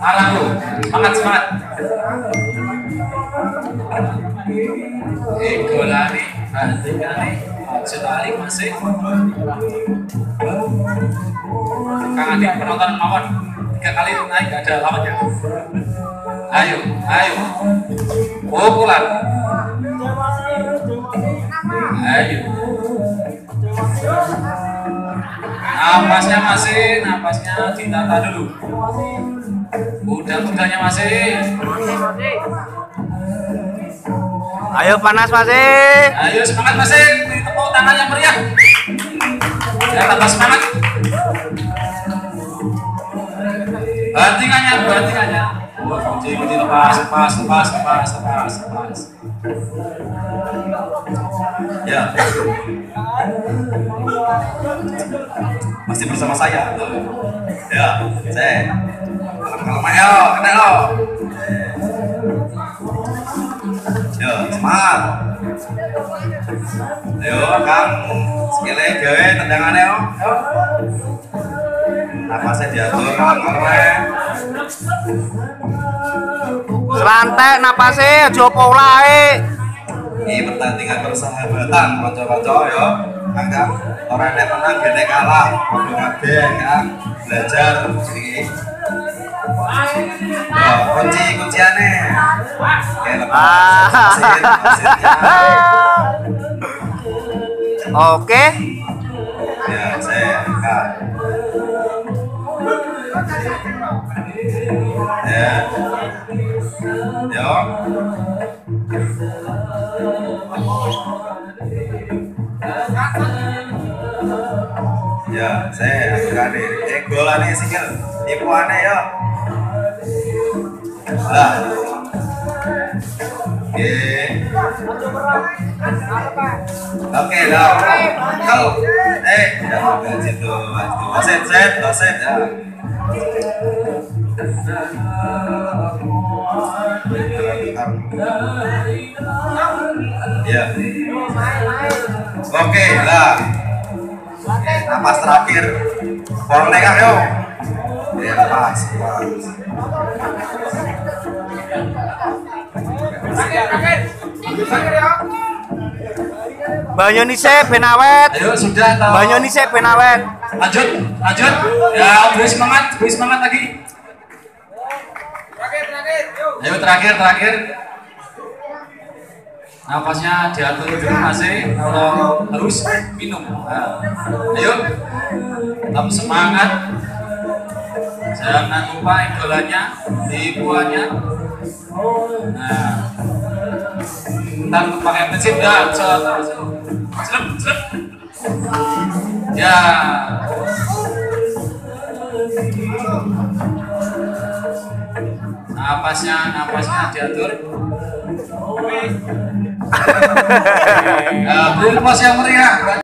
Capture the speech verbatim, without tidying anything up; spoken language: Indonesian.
Arah lu, semangat semangat. Ego lari, hati kali, sekali masih. Kang Adi penonton mawon tiga kali naik gak ada lawannya. Ayo, ayo, pukulan. Ayo. Napasnya masih, napasnya ditata dulu. Udah-udahnya masih. Ayo panas masih. Ayo semangat masih. Tepuk tangan yang meriah. Ya tambah semangat. Bantingannya, bantingannya. Kunci, kunci lepas, lepas, lepas, lepas, lepas, lepas. Ya. Masih bersama saya. Ya, saya. Kalau ayo, kena lo. Yo, semangat. Ayo, Kang. Sekali gawe tendangannya yo. Napasnya diatur kalem-kalem. Selantek napasnya aja polae. Ini pertandingan persahabatan, kanca-kanca yo. Kang, ora nek menang gene kalah, padha kabeh Kang. Belajar iki. Oh, kunci kunciane. Oke. Ya, saya Kak. Ya. Yo. Ya, saya berani. Eh, golane sikil. Tipuane yo. Lah. Oke. Oke, lah. Kau. Eh, jangan situ. Set, set, set ya. Ya. Oke, lah. Napas terakhir. Bang Nekah yo. Ya, pas, pas. Banyu nise penawet. Ayo sudah tahu. Banyu nise penawet. Lanjut, lanjut. Ya, beri semangat, beri semangat lagi. Terakhir, terakhir. Ayo terakhir, terakhir. Napasnya diatur dulu masih. Kalau harus minum. Nah, ayo, tetap semangat. Jangan lupa idolannya, tipuannya. Nah, ntar pakai prinsip dah. Selep, selep. Ya. Napasnya, napasnya diatur. Ya, beri pos yang meriah.